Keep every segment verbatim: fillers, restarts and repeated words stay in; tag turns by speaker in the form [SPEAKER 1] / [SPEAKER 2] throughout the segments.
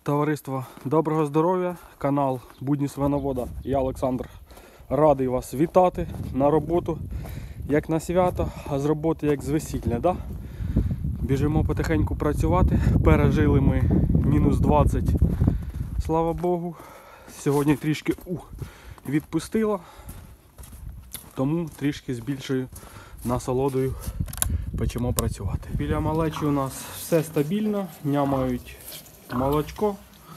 [SPEAKER 1] Товариство, доброго здоров'я, канал Будні Свиновода. Я Олександр, радий вас вітати на роботу, як на свято, а з роботи як з весілля. Да? Біжимо потихеньку працювати, пережили ми мінус двадцять, слава Богу. Сьогодні трішки у, відпустило, тому трішки з більшою насолодою почнемо працювати. Біля малечі у нас все стабільно, нямають молочко.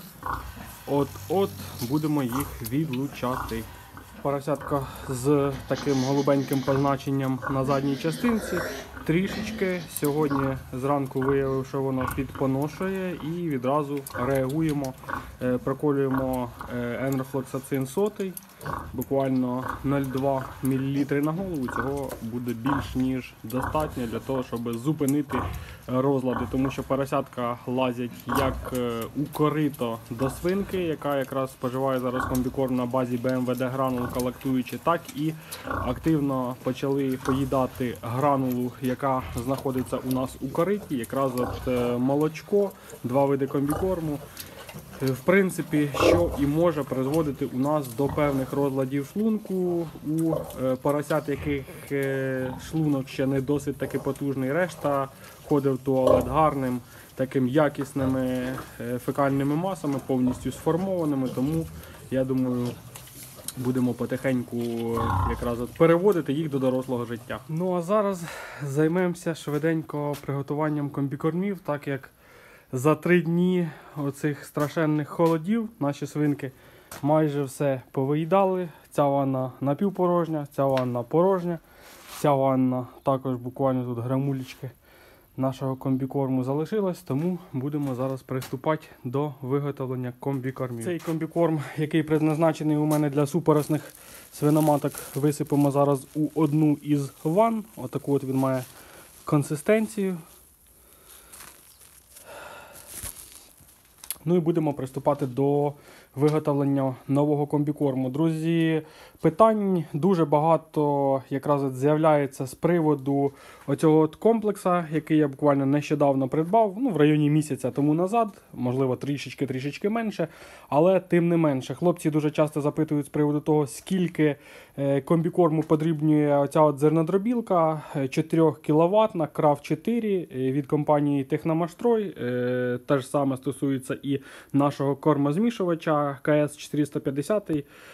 [SPEAKER 1] От-от будемо їх відлучати. Поросятка з таким голубеньким позначенням на задній частинці. Трішечки сьогодні зранку виявив, що воно підпоношує, і відразу реагуємо, проколюємо енрофлоксацин сотий, буквально нуль цілих два мілілітри на голову. Цього буде більш ніж достатньо для того, щоб зупинити розлади, тому що поросятка лазять як у корито до свинки, яка якраз споживає зараз комбікорм на базі бе ем ве де гранулу колектуючи, так і активно почали поїдати гранулу, яка знаходиться у нас у кориті, якраз от молочко, два види комбікорму. В принципі, що і може призводити у нас до певних розладів шлунку у поросят, яких шлунок ще не досить таки потужний, решта ходить в туалет гарним, таким якісними фекальними масами, повністю сформованими, тому я думаю, будемо потихеньку якраз от переводити їх до дорослого життя. Ну а зараз займемося швиденько приготуванням комбікормів, так як за три дні оцих страшенних холодів наші свинки майже все повиїдали. Ця ванна напівпорожня, ця ванна порожня, ця ванна також буквально тут грамулечки нашого комбікорму залишилось, тому будемо зараз приступати до виготовлення комбікормів. Цей комбікорм, який предназначений у мене для супоросних свиноматок, висипемо зараз у одну із ванн. Отаку от він має консистенцію. Ну і будемо приступати до виготовлення нового комбікорму. Друзі, питань дуже багато якраз з'являється з приводу оцього от комплексу, який я буквально нещодавно придбав, ну в районі місяця тому назад, можливо трішечки-трішечки менше, але тим не менше. Хлопці дуже часто запитують з приводу того, скільки комбікорму потрібнює оця от зернодробілка чотири кіловатна крав чотири від компанії Техномаштрой. Те ж саме стосується і нашого кормозмішувача ка ес чотириста п'ятдесят.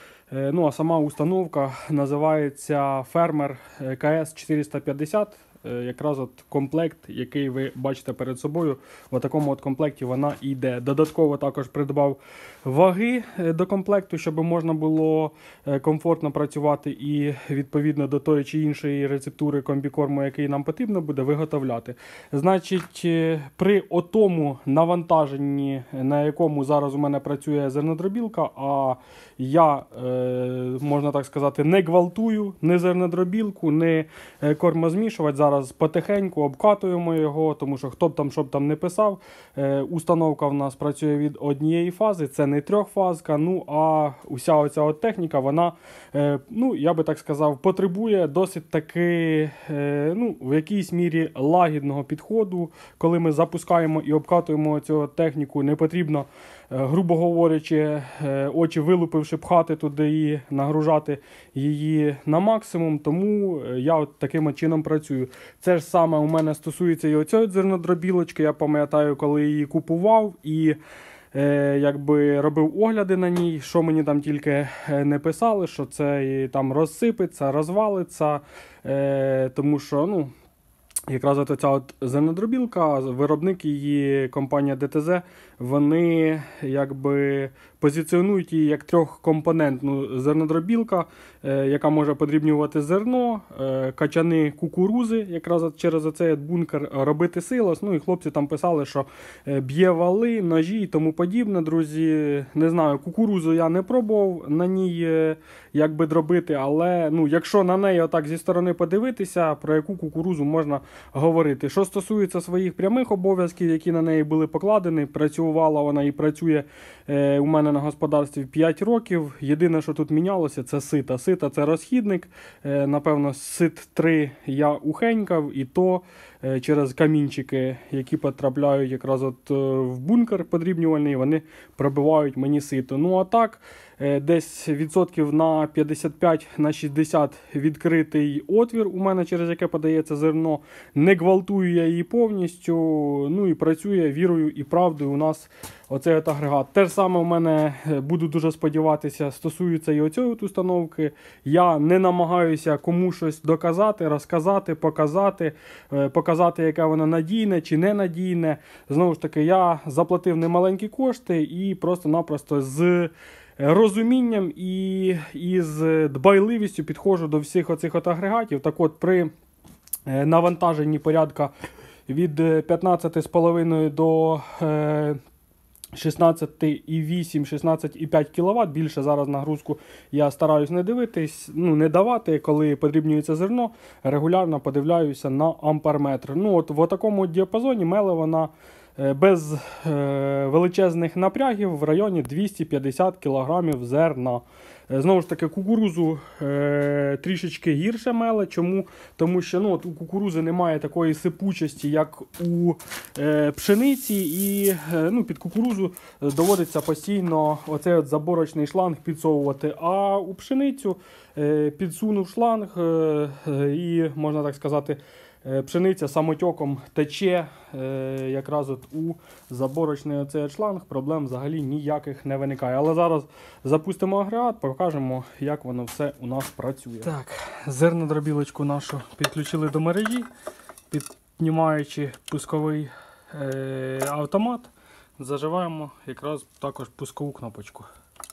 [SPEAKER 1] Ну а сама установка називається Фермер ка ес чотириста п'ятдесят. Якраз от комплект, який ви бачите перед собою, в такому от комплекті вона йде. Додатково також придбав ваги до комплекту, щоб можна було комфортно працювати і відповідно до тої чи іншої рецептури комбікорму, який нам потрібно буде, виготовляти. Значить, при отому навантаженні, на якому зараз у мене працює зернодробілка, а я, можна так сказати, не гвалтую ні зернодробілку, ні кормозмішувач. Зараз потихеньку обкатуємо його, тому що хто б там, що б там не писав, установка в нас працює від однієї фази, це не трьохфазка, ну а уся оця от техніка, вона, ну, я би так сказав, потребує досить таки, ну, в якійсь мірі лагідного підходу. Коли ми запускаємо і обкатуємо цю техніку, не потрібно, грубо говорячи, очі вилупивши, пхати туди і нагружати її на максимум, тому я от таким чином працюю. Це ж саме у мене стосується і оцієї зернодробілочки. Я пам'ятаю, коли її купував і е, якби робив огляди на ній, що мені там тільки не писали, що це там розсипеться, розвалиться, е, тому що, ну, якраз от ця от зернодробілка, виробник її, компанія де те зет, вони якби позиціонують її як трьохкомпонентну зернодробілка, е, яка може подрібнювати зерно, е, качани кукурузи, якраз через оцей бункер робити силос. Ну і хлопці там писали, що б'є вали, ножі і тому подібне. Друзі, не знаю, кукурузу я не пробував на ній е, якби дробити, але ну, якщо на неї отак зі сторони подивитися, про яку кукурузу можна говорити. Що стосується своїх прямих обов'язків, які на неї були покладені, працювала вона і працює е, у мене на господарстві п'ять років. Єдине, що тут мінялося, це сита. Сита – це розхідник. Е, напевно, сит три я ухенькав, і то е, через камінчики, які потрапляють якраз от е, в бункер подрібнювальний, вони пробивають мені сито. Ну а так, е, десь відсотків на п'ятдесят п'ять на шістдесят відкритий отвір у мене, через яке подається зерно. Не гвалтую я її повністю, ну і працює вірою і правдою у нас оцей от агрегат. Те ж саме у мене, буду дуже сподіватися, стосується і оцієї от установки. Я не намагаюся кому щось доказати, розказати, показати, показати, яке воно надійне чи не надійне. Знову ж таки, я заплатив немаленькі кошти і просто-напросто з розумінням і, і з дбайливістю підходжу до всіх оцих от агрегатів. Так от, при навантаженні порядка від п'ятнадцяти з половиною до шістнадцять і вісім - шістнадцять і п'ять кіловат, більше зараз нагрузку я стараюсь не дивитись, ну не давати, коли подрібнюється зерно, регулярно подивляюся на амперметр. Ну от в такому діапазоні меле вона без е, величезних напрягів в районі двісті п'ятдесят кілограмів зерна. Знову ж таки, кукурузу е, трішечки гірше меле. Чому? Тому що ну, от у кукурузи немає такої сипучості, як у е, пшениці. І е, ну, під кукурузу доводиться постійно оцей от заборочний шланг підсовувати. А у пшеницю е, підсунув шланг е, і, можна так сказати, пшениця самотьоком тече е, якраз от у заборочний оцей шланг, проблем взагалі ніяких не виникає. Але зараз запустимо агрегат, покажемо, як воно все у нас працює. Так, зернодробілочку нашу підключили до мережі, піднімаючи пусковий е, автомат, заживаємо якраз також пускову кнопочку.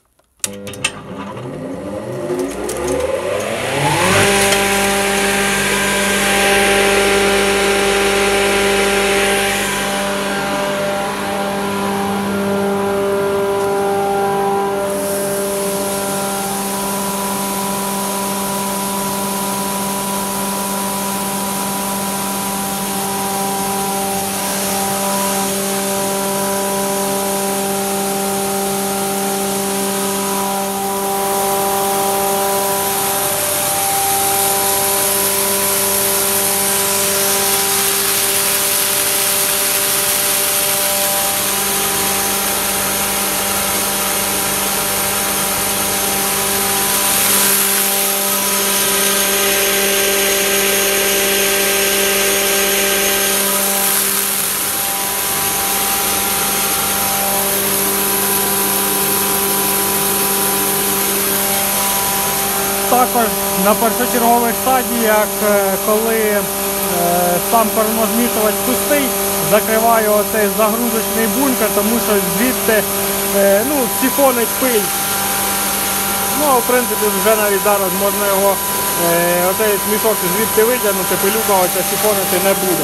[SPEAKER 1] Також на першочергових стадіях, коли е, сам кормозмішувач пустий, закриваю оцей загрузочний бункер, тому що звідти е, ну, сифонить пиль. Ну, а в принципі вже навіть зараз можна його, е, оцей мішок звідти витягнути, пилюка оця сифонити не буде.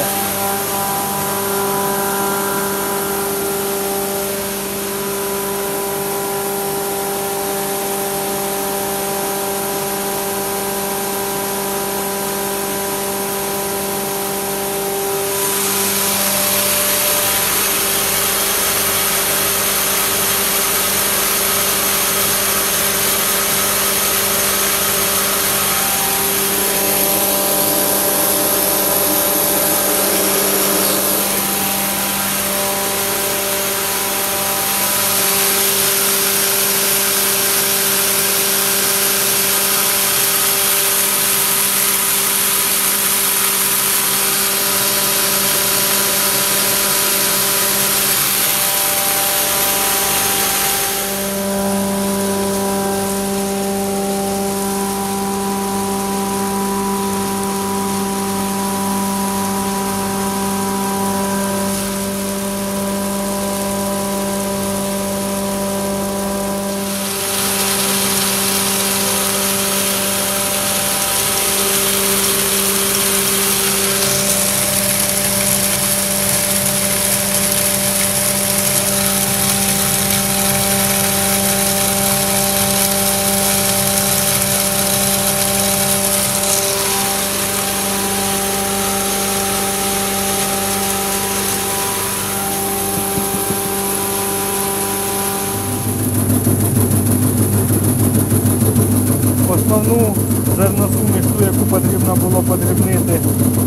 [SPEAKER 1] подрібнити.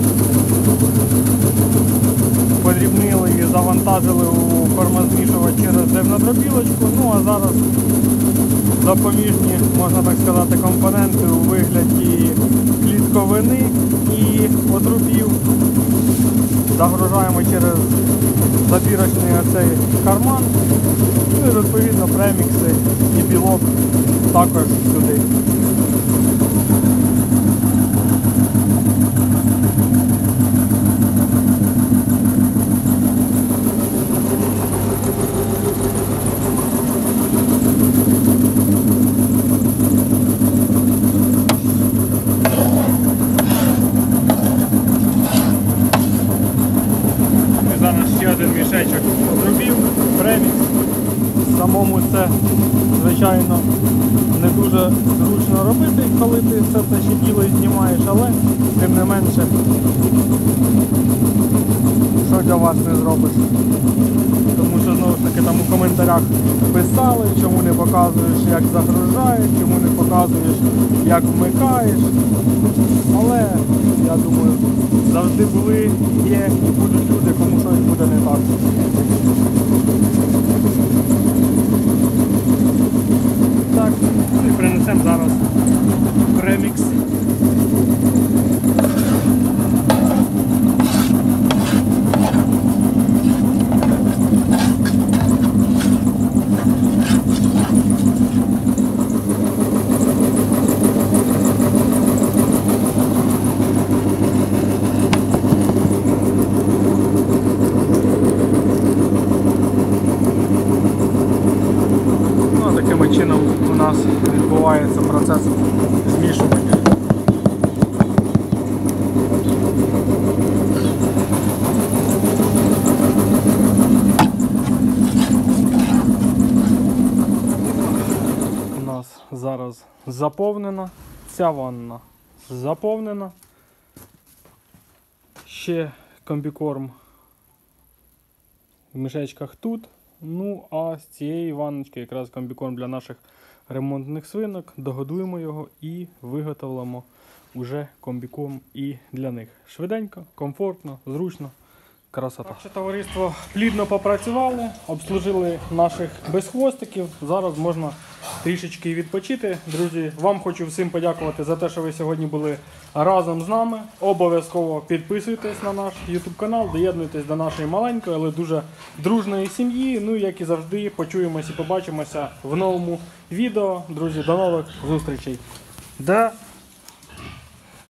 [SPEAKER 1] Подрібнили і завантажили у кормозмішувач через зернодробілочку. Ну а зараз допоміжні, можна так сказати, компоненти у вигляді клітковини і отрубів загружаємо через забірочний оцей карман. Ну і відповідно премікси і білок також сюди. Мішечок отрубів, премікс. Самому це, звичайно, не дуже зручно робити, коли ти все це ще діло знімаєш, але тим не менше, що для вас не зробиш. Тому що, знову ж таки, там у коментарях писали, чому не показуєш, як загружаєш, чому не показуєш, як вмикаєш. Але, я думаю, завжди були, є і будуть люди, кому щось буде не так. Так, і принесемо зараз премікс. Таким чином у нас відбувається процес змішування. У нас зараз заповнена, ця ванна заповнена. Ще комбікорм в мішечках тут. Ну, а з цієї ванночки якраз комбікорм для наших ремонтних свинок. Догодуємо його і виготовимо уже комбікорм і для них. Швиденько, комфортно, зручно, красота. Так що, товариство, плідно попрацювали, обслужили наших безхвостиків. Зараз можна трішечки відпочити. Друзі, вам хочу всім подякувати за те, що ви сьогодні були разом з нами. Обов'язково підписуйтесь на наш YouTube канал, доєднуйтесь до нашої маленької, але дуже дружної сім'ї. Ну, як і завжди, почуємося і побачимося в новому відео. Друзі, до нових зустрічей. До